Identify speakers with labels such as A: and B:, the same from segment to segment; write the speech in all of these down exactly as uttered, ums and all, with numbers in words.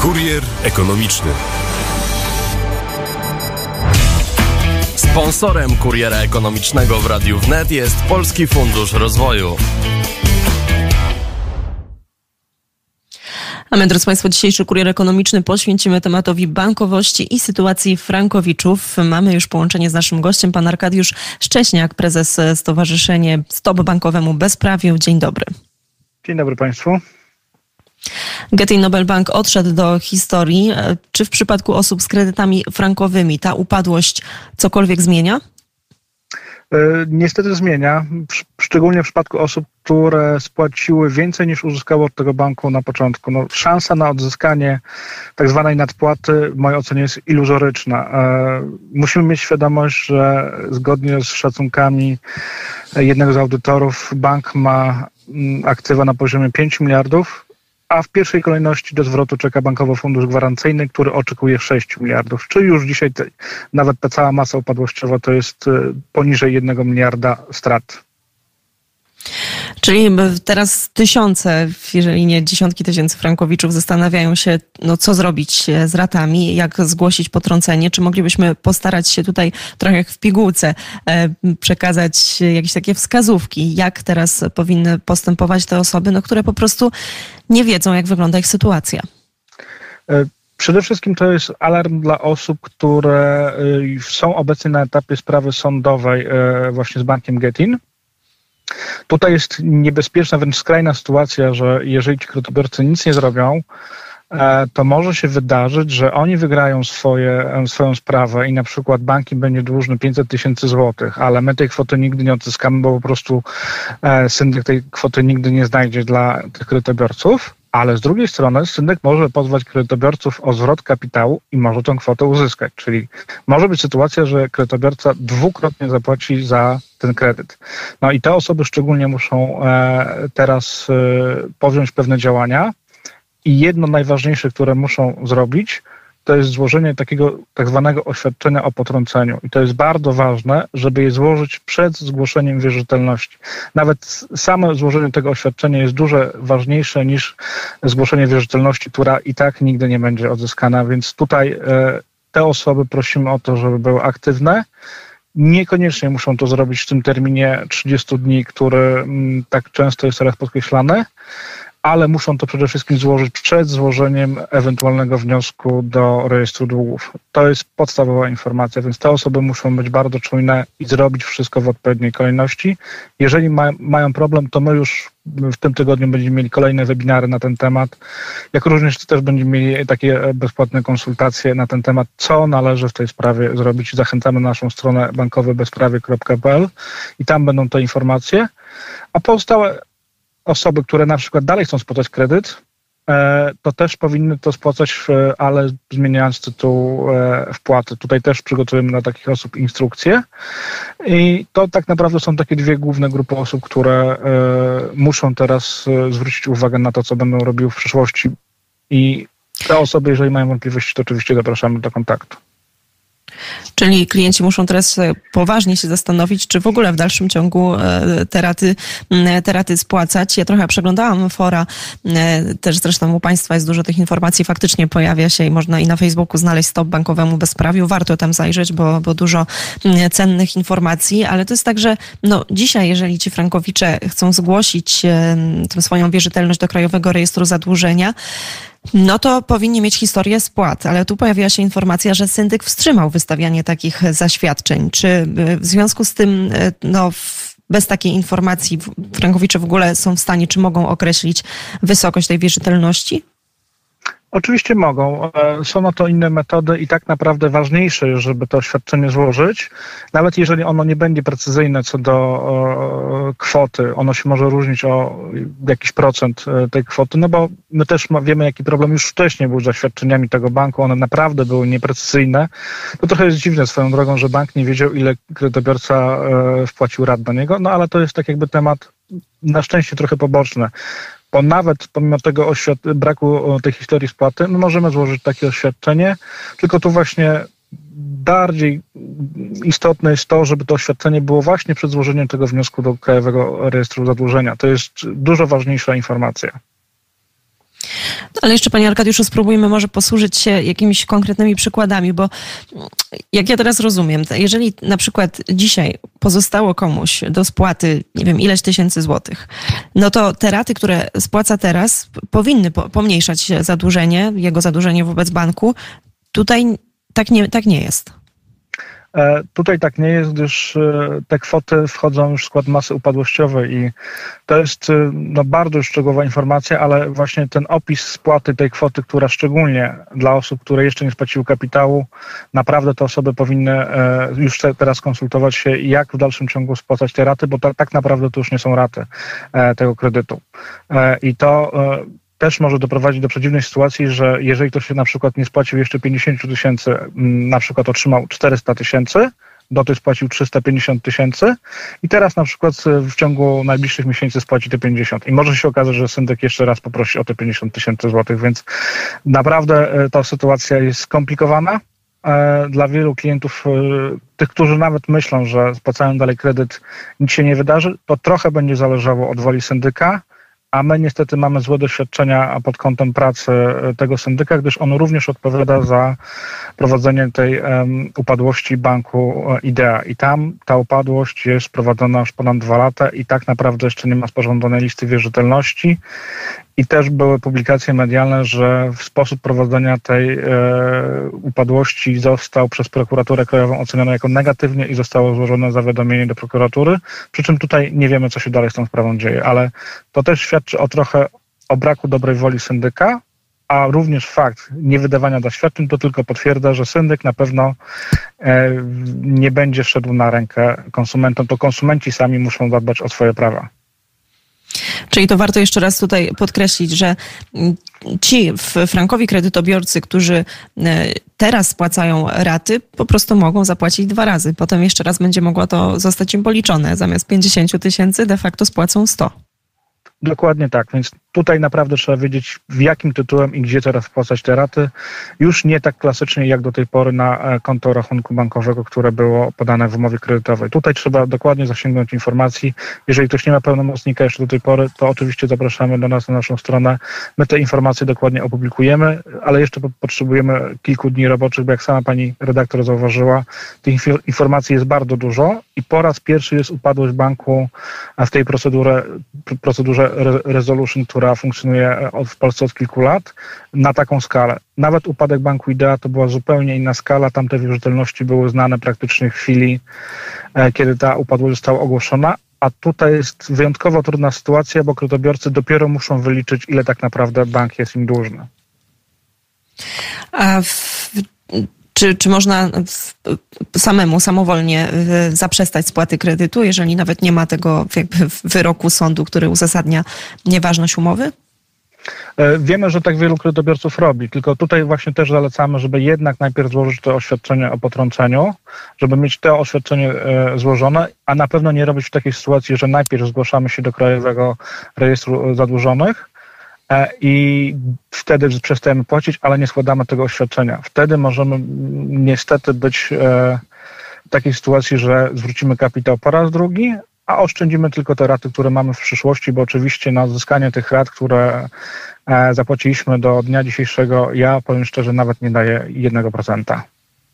A: Kurier ekonomiczny. Sponsorem Kuriera Ekonomicznego w Radiu Wnet jest Polski Fundusz Rozwoju.
B: A my, drodzy Państwo, dzisiejszy Kurier Ekonomiczny poświęcimy tematowi bankowości i sytuacji frankowiczów. Mamy już połączenie z naszym gościem, pan Arkadiusz Szcześniak, prezes Stowarzyszenia Stop Bankowemu Bezprawiu. Dzień dobry.
C: Dzień dobry Państwu.
B: Getin Nobel Bank odszedł do historii. Czy w przypadku osób z kredytami frankowymi ta upadłość cokolwiek zmienia?
C: Niestety zmienia, szczególnie w przypadku osób, które spłaciły więcej niż uzyskało od tego banku na początku. No, szansa na odzyskanie tak zwanej nadpłaty w mojej ocenie jest iluzoryczna. Musimy mieć świadomość, że zgodnie z szacunkami jednego z audytorów bank ma aktywa na poziomie pięć miliardów, a w pierwszej kolejności do zwrotu czeka Bankowy Fundusz Gwarancyjny, który oczekuje sześć miliardów. Czyli już dzisiaj te, nawet ta cała masa upadłościowa to jest poniżej jednego miliarda strat.
B: Czyli teraz tysiące, jeżeli nie dziesiątki tysięcy frankowiczów zastanawiają się, no co zrobić z ratami, jak zgłosić potrącenie. Czy moglibyśmy postarać się tutaj trochę jak w pigułce e, przekazać jakieś takie wskazówki, jak teraz powinny postępować te osoby, no, które po prostu nie wiedzą, jak wygląda ich sytuacja?
C: Przede wszystkim to jest alarm dla osób, które są obecnie na etapie sprawy sądowej właśnie z bankiem Getin. Tutaj jest niebezpieczna, wręcz skrajna sytuacja, że jeżeli ci kredytobiorcy nic nie zrobią, to może się wydarzyć, że oni wygrają swoje, swoją sprawę i na przykład bank im będzie dłużny pięćset tysięcy złotych, ale my tej kwoty nigdy nie odzyskamy, bo po prostu syndyk tej kwoty nigdy nie znajdzie dla tych kredytobiorców. Ale z drugiej strony syndyk może pozwać kredytobiorców o zwrot kapitału i może tę kwotę uzyskać. Czyli może być sytuacja, że kredytobiorca dwukrotnie zapłaci za ten kredyt. No i te osoby szczególnie muszą e, teraz e, powziąć pewne działania i jedno najważniejsze, które muszą zrobić, to jest złożenie takiego tak zwanego oświadczenia o potrąceniu. I to jest bardzo ważne, żeby je złożyć przed zgłoszeniem wierzytelności. Nawet samo złożenie tego oświadczenia jest dużo ważniejsze niż zgłoszenie wierzytelności, która i tak nigdy nie będzie odzyskana. Więc tutaj e, te osoby prosimy o to, żeby były aktywne. Niekoniecznie muszą to zrobić w tym terminie trzydziestu dni, który m, tak często jest teraz podkreślany, ale muszą to przede wszystkim złożyć przed złożeniem ewentualnego wniosku do rejestru długów. To jest podstawowa informacja, więc te osoby muszą być bardzo czujne i zrobić wszystko w odpowiedniej kolejności. Jeżeli ma, mają problem, to my już w tym tygodniu będziemy mieli kolejne webinary na ten temat, jak również też będziemy mieli takie bezpłatne konsultacje na ten temat, co należy w tej sprawie zrobić. Zachęcamy na naszą stronę bankowe bezprawie kropka p l i tam będą te informacje, a pozostałe osoby, które na przykład dalej chcą spłacać kredyt, to też powinny to spłacać, ale zmieniając tytuł wpłaty. Tutaj też przygotujemy dla takich osób instrukcje i to tak naprawdę są takie dwie główne grupy osób, które muszą teraz zwrócić uwagę na to, co będą robiły w przyszłości i te osoby, jeżeli mają wątpliwości, to oczywiście zapraszamy do kontaktu.
B: Czyli klienci muszą teraz poważnie się zastanowić, czy w ogóle w dalszym ciągu te raty, te raty spłacać. Ja trochę przeglądałam fora, też zresztą u Państwa jest dużo tych informacji, faktycznie pojawia się i można i na Facebooku znaleźć Stop Bankowemu Bezprawiu. Warto tam zajrzeć, bo, bo dużo cennych informacji, ale to jest tak, że no, dzisiaj, jeżeli ci frankowicze chcą zgłosić tę swoją wierzytelność do Krajowego Rejestru Zadłużenia, no to powinni mieć historię spłat, ale tu pojawiła się informacja, że syndyk wstrzymał wystawianie takich zaświadczeń. Czy w związku z tym, no bez takiej informacji frankowicze w ogóle są w stanie, czy mogą określić wysokość tej wierzytelności?
C: Oczywiście mogą. Są na to inne metody i tak naprawdę ważniejsze jest, żeby to oświadczenie złożyć. Nawet jeżeli ono nie będzie precyzyjne co do o, kwoty, ono się może różnić o jakiś procent tej kwoty, no bo my też ma, wiemy, jaki problem już wcześniej był z zaświadczeniami tego banku. One naprawdę były nieprecyzyjne. To trochę jest dziwne swoją drogą, że bank nie wiedział, ile kredytobiorca e, wpłacił rat do niego, no ale to jest tak jakby temat na szczęście trochę poboczny. Bo nawet pomimo tego oświad- braku tej historii spłaty, my możemy złożyć takie oświadczenie, tylko tu właśnie bardziej istotne jest to, żeby to oświadczenie było właśnie przed złożeniem tego wniosku do Krajowego Rejestru Zadłużenia. To jest dużo ważniejsza informacja.
B: No, ale jeszcze, panie Arkadiuszu, spróbujmy może posłużyć się jakimiś konkretnymi przykładami, bo jak ja teraz rozumiem, jeżeli na przykład dzisiaj pozostało komuś do spłaty, nie wiem, ileś tysięcy złotych, no to te raty, które spłaca teraz, powinny pomniejszać zadłużenie, jego zadłużenie wobec banku. Tutaj tak nie, tak nie jest.
C: Tutaj tak nie jest, gdyż te kwoty wchodzą już w skład masy upadłościowej i to jest no, bardzo szczegółowa informacja, ale właśnie ten opis spłaty tej kwoty, która szczególnie dla osób, które jeszcze nie spłaciły kapitału, naprawdę te osoby powinny już teraz konsultować się, jak w dalszym ciągu spłacać te raty, bo to, tak naprawdę to już nie są raty tego kredytu. I to też może doprowadzić do przeciwnej sytuacji, że jeżeli ktoś się na przykład nie spłacił jeszcze pięćdziesiąt tysięcy, na przykład otrzymał czterysta tysięcy, do tej spłacił trzysta pięćdziesiąt tysięcy i teraz na przykład w ciągu najbliższych miesięcy spłaci te pięćdziesiąt. I może się okazać, że syndyk jeszcze raz poprosi o te pięćdziesiąt tysięcy złotych, więc naprawdę ta sytuacja jest skomplikowana. Dla wielu klientów, tych, którzy nawet myślą, że spłacają dalej kredyt, nic się nie wydarzy, to trochę będzie zależało od woli syndyka, a my niestety mamy złe doświadczenia pod kątem pracy tego syndyka, gdyż on również odpowiada za prowadzenie tej um, upadłości banku Idea. I tam ta upadłość jest prowadzona już ponad dwa lata i tak naprawdę jeszcze nie ma sporządzonej listy wierzytelności. I też były publikacje medialne, że w sposób prowadzenia tej e, upadłości został przez prokuraturę krajową oceniony jako negatywnie i zostało złożone zawiadomienie do prokuratury. Przy czym tutaj nie wiemy, co się dalej z tą sprawą dzieje, ale to też świadczy o trochę o braku dobrej woli syndyka, a również fakt niewydawania zaświadczeń to tylko potwierdza, że syndyk na pewno e, nie będzie szedł na rękę konsumentom. To konsumenci sami muszą zadbać o swoje prawa.
B: Czyli to warto jeszcze raz tutaj podkreślić, że ci frankowi kredytobiorcy, którzy teraz spłacają raty, po prostu mogą zapłacić dwa razy. Potem jeszcze raz będzie mogło to zostać im policzone. Zamiast pięćdziesiąt tysięcy de facto spłacą sto.
C: Dokładnie tak, więc tutaj naprawdę trzeba wiedzieć, w jakim tytułem i gdzie teraz wpłacać te raty. Już nie tak klasycznie jak do tej pory na konto rachunku bankowego, które było podane w umowie kredytowej. Tutaj trzeba dokładnie zasięgnąć informacji. Jeżeli ktoś nie ma pełnomocnika jeszcze do tej pory, to oczywiście zapraszamy do nas na naszą stronę. My te informacje dokładnie opublikujemy, ale jeszcze potrzebujemy kilku dni roboczych, bo jak sama pani redaktor zauważyła, tych informacji jest bardzo dużo i po raz pierwszy jest upadłość banku w tej procedurze, procedurze resolution, która funkcjonuje w Polsce od kilku lat, na taką skalę. Nawet upadek banku Idea to była zupełnie inna skala. Tamte wierzytelności były znane praktycznie w chwili, kiedy ta upadłość została ogłoszona, a tutaj jest wyjątkowo trudna sytuacja, bo kredytobiorcy dopiero muszą wyliczyć, ile tak naprawdę bank jest im dłużny.
B: A w... Czy, czy można samemu, samowolnie zaprzestać spłaty kredytu, jeżeli nawet nie ma tego jakby wyroku sądu, który uzasadnia nieważność umowy?
C: Wiemy, że tak wielu kredytobiorców robi, tylko tutaj właśnie też zalecamy, żeby jednak najpierw złożyć to oświadczenie o potrąceniu, żeby mieć to oświadczenie złożone, a na pewno nie robić w takiej sytuacji, że najpierw zgłaszamy się do Krajowego Rejestru Zadłużonych, i wtedy przestajemy płacić, ale nie składamy tego oświadczenia. Wtedy możemy niestety być w takiej sytuacji, że zwrócimy kapitał po raz drugi, a oszczędzimy tylko te raty, które mamy w przyszłości, bo oczywiście na odzyskanie tych rat, które zapłaciliśmy do dnia dzisiejszego, ja powiem szczerze, nawet nie daję jednego procenta.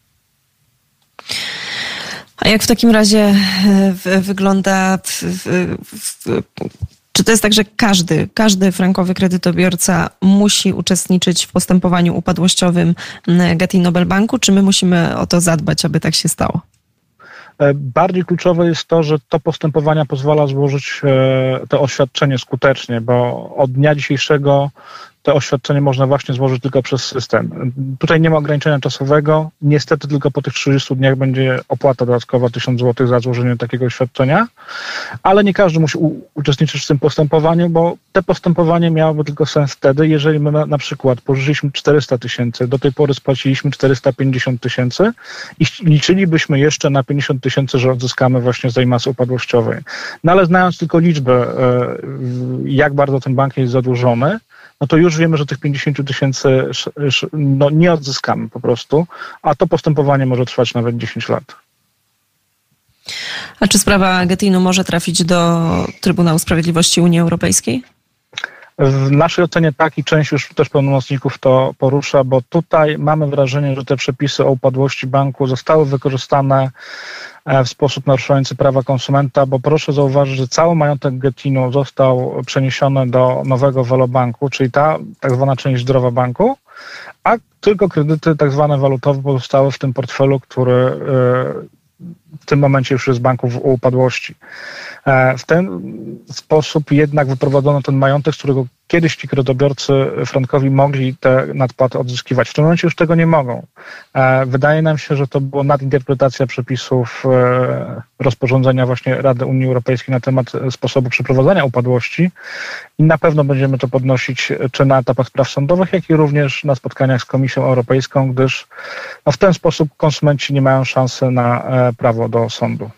B: A jak w takim razie wygląda... W, w, w, Czy to jest tak, że każdy, każdy frankowy kredytobiorca musi uczestniczyć w postępowaniu upadłościowym Getin Nobel Banku, czy my musimy o to zadbać, aby tak się stało?
C: Bardziej kluczowe jest to, że to postępowanie pozwala złożyć to oświadczenie skutecznie, bo od dnia dzisiejszego to oświadczenie można właśnie złożyć tylko przez system. Tutaj nie ma ograniczenia czasowego. Niestety tylko po tych trzydziestu dniach będzie opłata dodatkowa tysiąc złotych za złożenie takiego oświadczenia, ale nie każdy musi u- uczestniczyć w tym postępowaniu, bo te postępowanie miałoby tylko sens wtedy, jeżeli my na, na przykład pożyczyliśmy czterysta tysięcy, do tej pory spłaciliśmy czterysta pięćdziesiąt tysięcy i liczylibyśmy jeszcze na pięćdziesiąt tysięcy, że odzyskamy właśnie z tej masy upadłościowej. No ale znając tylko liczbę, jak bardzo ten bank jest zadłużony, no to już wiemy, że tych pięćdziesiąt tysięcy no, nie odzyskamy po prostu, a to postępowanie może trwać nawet dziesięć lat.
B: A czy sprawa Getinu może trafić do Trybunału Sprawiedliwości Unii Europejskiej?
C: W naszej ocenie tak i część już też pełnomocników to porusza, bo tutaj mamy wrażenie, że te przepisy o upadłości banku zostały wykorzystane w sposób naruszający prawa konsumenta, bo proszę zauważyć, że cały majątek Getinu został przeniesiony do nowego Velobanku, czyli ta tak zwana część zdrowa banku, a tylko kredyty tak zwane walutowe pozostały w tym portfelu, który w tym momencie już jest banku w upadłości. W ten sposób jednak wyprowadzono ten majątek, z którego kiedyś ci kredytobiorcy frankowi mogli te nadpłaty odzyskiwać. W tym momencie już tego nie mogą. Wydaje nam się, że to była nadinterpretacja przepisów rozporządzenia właśnie Rady Unii Europejskiej na temat sposobu przeprowadzania upadłości i na pewno będziemy to podnosić czy na etapach spraw sądowych, jak i również na spotkaniach z Komisją Europejską, gdyż no, w ten sposób konsumenci nie mają szansy na prawo do sądu.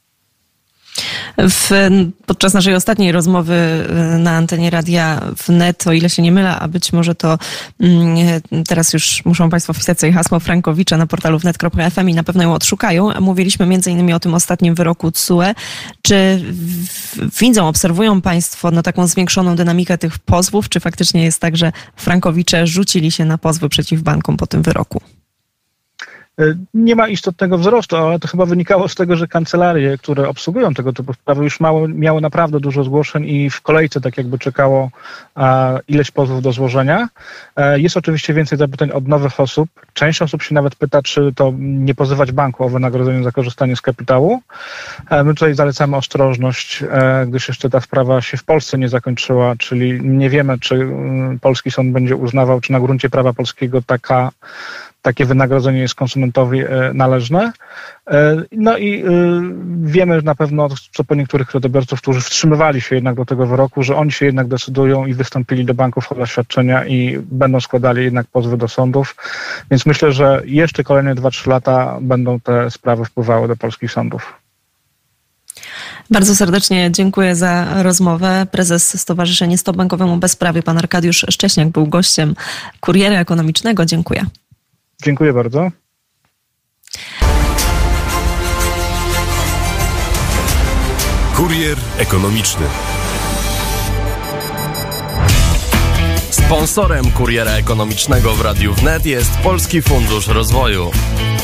B: W, podczas naszej ostatniej rozmowy na antenie Radia Wnet, o ile się nie mylę, a być może to teraz już muszą Państwo wpisać sobie hasło Frankowicza na portalu wnet kropka f m i na pewno ją odszukają. Mówiliśmy między innymi o tym ostatnim wyroku T S U E. Czy widzą, obserwują Państwo no, taką zwiększoną dynamikę tych pozwów? Czy faktycznie jest tak, że Frankowicze rzucili się na pozwy przeciw bankom po tym wyroku?
C: Nie ma istotnego wzrostu, ale to chyba wynikało z tego, że kancelarie, które obsługują tego typu sprawy, już mało, miały naprawdę dużo zgłoszeń i w kolejce tak jakby czekało a, ileś pozwów do złożenia. E, jest oczywiście więcej zapytań od nowych osób. Część osób się nawet pyta, czy to nie pozywać banku o wynagrodzenie za korzystanie z kapitału. E, my tutaj zalecamy ostrożność, e, gdyż jeszcze ta sprawa się w Polsce nie zakończyła, czyli nie wiemy, czy m, polski sąd będzie uznawał, czy na gruncie prawa polskiego taka takie wynagrodzenie jest konsumentowi należne. No i wiemy na pewno, co po niektórych kredytobiorców, którzy wstrzymywali się jednak do tego wyroku, że oni się jednak decydują i wystąpili do banków o zaświadczenia i będą składali jednak pozwy do sądów. Więc myślę, że jeszcze kolejne dwa trzy lata będą te sprawy wpływały do polskich sądów.
B: Bardzo serdecznie dziękuję za rozmowę. Prezes Stowarzyszenia Stop Bankowemu Bezprawiu, pan Arkadiusz Szcześniak, był gościem Kuriera Ekonomicznego. Dziękuję.
C: Dziękuję bardzo.
A: Kurier Ekonomiczny. Sponsorem Kuriera Ekonomicznego w Radiu Wnet jest Polski Fundusz Rozwoju.